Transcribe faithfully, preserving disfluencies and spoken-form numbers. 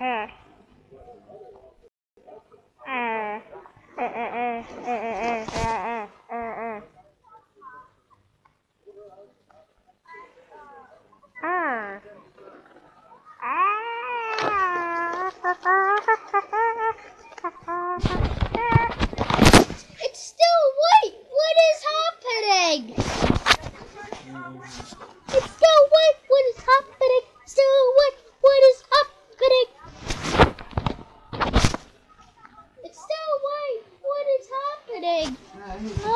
It's still white. What is happening? It's still white. What is happening? Still white. What is happening? It's still white. What is happening?